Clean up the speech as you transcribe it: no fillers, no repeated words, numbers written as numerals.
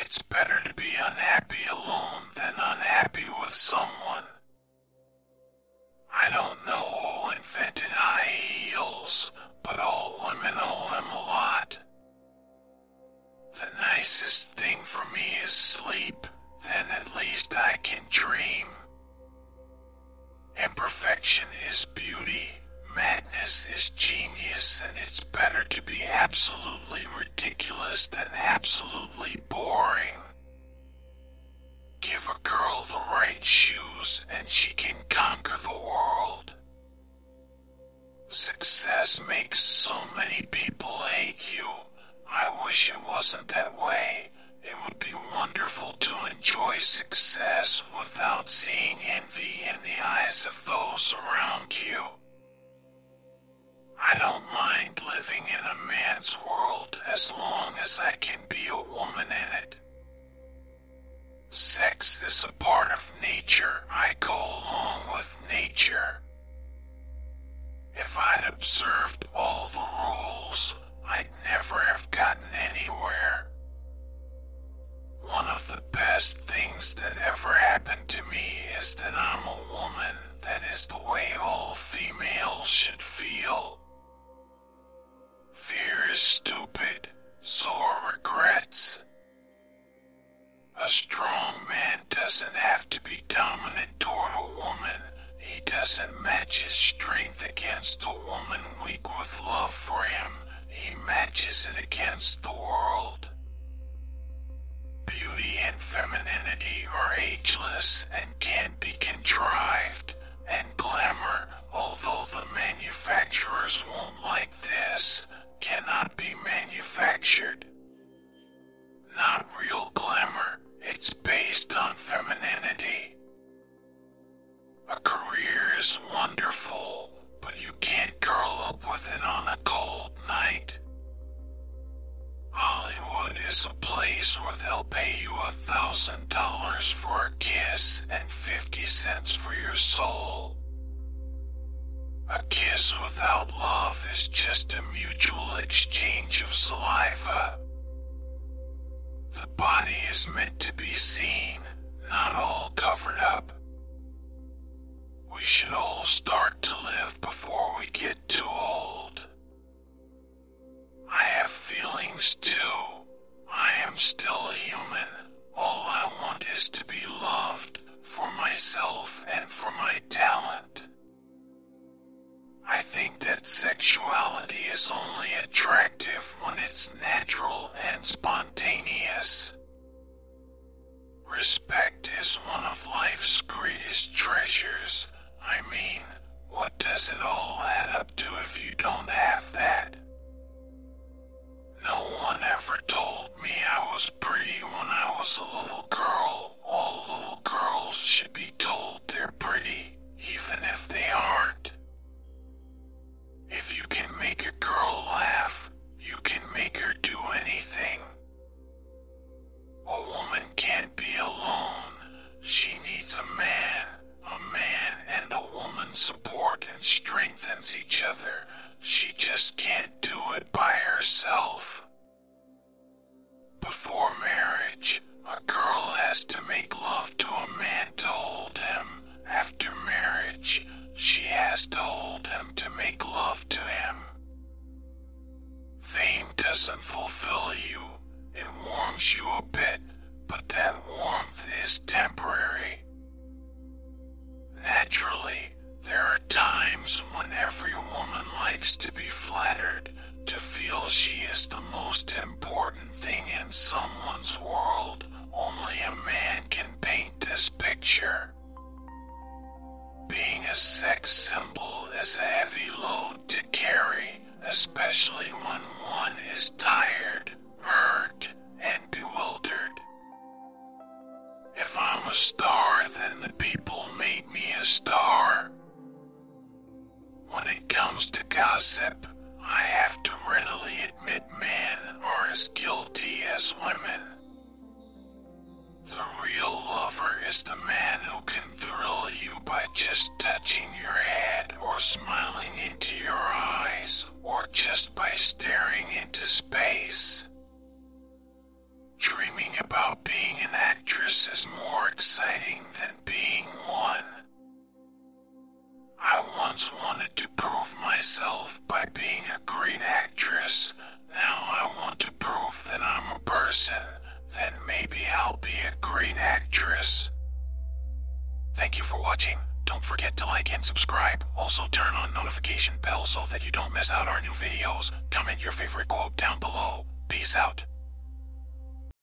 It's better to be unhappy alone than unhappy with someone. I don't know who invented high heels, but all women owe him a lot. The nicest thing for me is sleep, then at least I can dream. Imperfection is beauty, madness is genius, and it's better to be absolutely ridiculous than absolutely boring. Give a girl the right shoes and she can conquer the world. Success makes so many people hate you. I wish it wasn't that way. It would be wonderful to enjoy success without seeing envy in the eyes of those around you. I don't mind living in a man's world as long as I can be a woman in it. Sex is a part of nature. I go along with nature. If I'd observed all the rules, I'd never have gotten anywhere. One of the best things that ever happened to me is that I'm a woman. That is the way all females should feel. Fear is stupid, so are regrets. A strong man doesn't have to be dominant toward a woman. He doesn't match his strength against a woman weak with love for him. He matches it against the world. Beauty and femininity are ageless and can't be contrived. And glamour, although the manufacturers won't like this, cannot be manufactured. Not real glamour, it's based on femininity. A career is wonderful, but you can't curl up with it on a cold night. Hollywood is a place where they'll pay you $1,000 for a kiss and 50 cents for your soul. A kiss without love is just a mutual exchange of saliva. The body is meant to be seen, not all covered up. We should all start to live before we get too old. I have feelings too. I am still a human. All I want is to be loved for myself and for my talent. I think that sexuality is only attractive when it's natural and spontaneous. Respect is one of life's greatest treasures. I mean, what does it all add up to if you don't have that? No one ever told me I was pretty when I was a little girl. All little girls should be told they're pretty, even if they aren't. If you can make a girl laugh, you can make her do anything. A woman can't be alone. She needs a man and a woman support and strengthens each other. She just can't do it by herself. Before marriage, a girl has to make love to a man to hold him. After marriage, she has to hold him to make love to him. Fame doesn't fulfill you. It warms you a bit, but that warmth is temporary. Naturally, there are times when every woman likes to be flattered, to feel she is the most important thing in someone's world. Only a man can paint this picture. Being a sex symbol is a heavy load to carry, especially when one is tired, hurt, and bewildered. If I'm a star, then the people made me a star. When it comes to gossip, I have to readily admit men are as guilty as women. The real lover is the man who can thrill you by just touching your head or smiling into your eyes or just by staring into space. Dreaming about being an actress is more exciting than being one. I once wanted to prove myself by being a great actress. Now I want to prove that I'm a person. Then maybe I'll be a great actress. Thank you for watching. Don't forget to like and subscribe. Also turn on notification bell so that you don't miss out our new videos. Comment your favorite quote down below. Peace out.